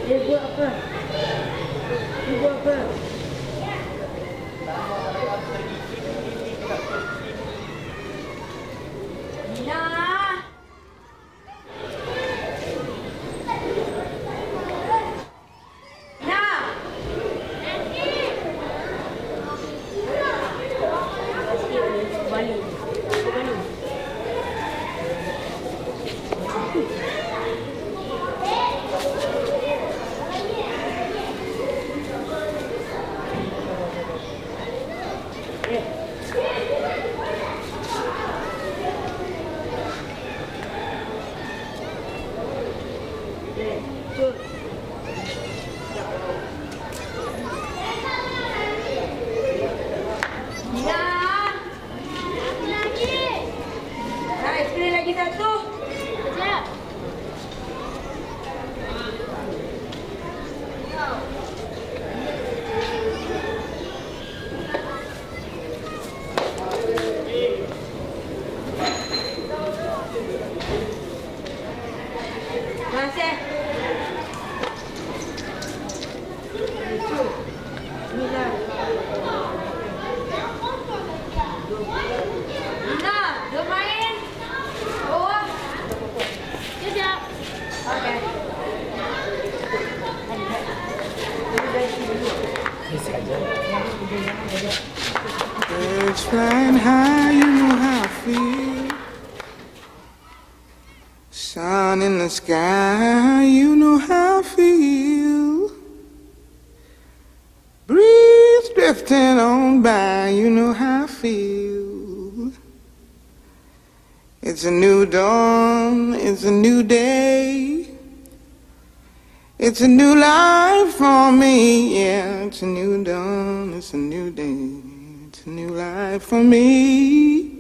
Dia buat apa? Dia buat apa? Nina! Aiskrim lagi satu. Siap. Masih. Bismillah. Nina, jom main. Oh. Siap. Okey. Birds flying high, you know how I feel. Sun in the sky, you know how I feel. Breeze drifting on by, you know how I feel. It's a new dawn, it's a new day. It's a new life for me, yeah. It's a new dawn, it's a new day. It's a new life for me.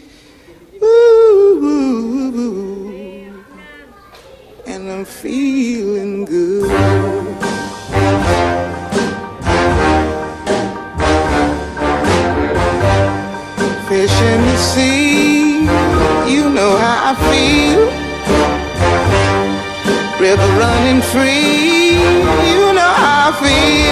Ooh, ooh, ooh. And I'm feeling good. Fish in the sea, you know how I feel. River running free, you know how I feel.